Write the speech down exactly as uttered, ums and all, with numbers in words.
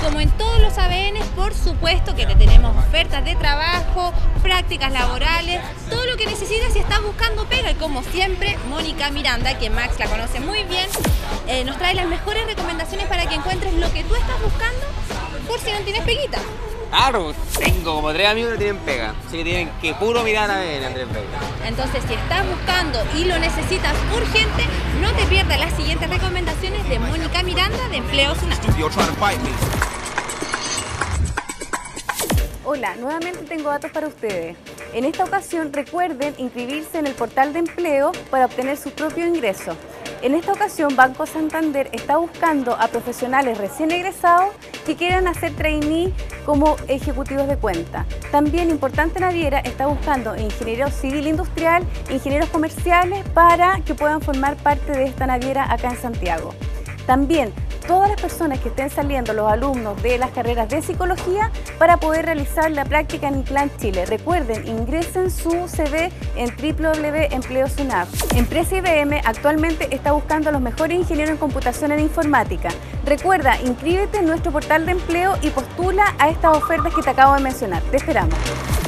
como en todos los A B Ns, por supuesto que te tenemos ofertas de trabajo, prácticas laborales, todo lo que necesitas si estás buscando pega. Y como siempre, Mónica Miranda, que Max la conoce muy bien, eh, nos trae las mejores recomendaciones para que encuentres lo que tú estás buscando por si no tienes peguita. Claro, tengo como tres amigos que tienen pega, así que tienen que puro mirar a ver Andrés Vega. Entonces, si estás buscando y lo necesitas urgente, no te pierdas las siguientes recomendaciones de Mónica Miranda de Empleo SUNAP. Hola, nuevamente tengo datos para ustedes. En esta ocasión recuerden inscribirse en el portal de empleo para obtener su propio ingreso. En esta ocasión Banco Santander está buscando a profesionales recién egresados que quieran hacer trainee como ejecutivos de cuenta. También Importante Naviera está buscando ingenieros civil industrial, ingenieros comerciales para que puedan formar parte de esta naviera acá en Santiago. También todas las personas que estén saliendo, los alumnos de las carreras de psicología, para poder realizar la práctica en Inclán Chile. Recuerden, ingresen su C V en doble u doble u doble u punto empleo sunap. Empresa I B M actualmente está buscando a los mejores ingenieros en computación e informática. Recuerda, inscríbete en nuestro portal de empleo y postula a estas ofertas que te acabo de mencionar. Te esperamos.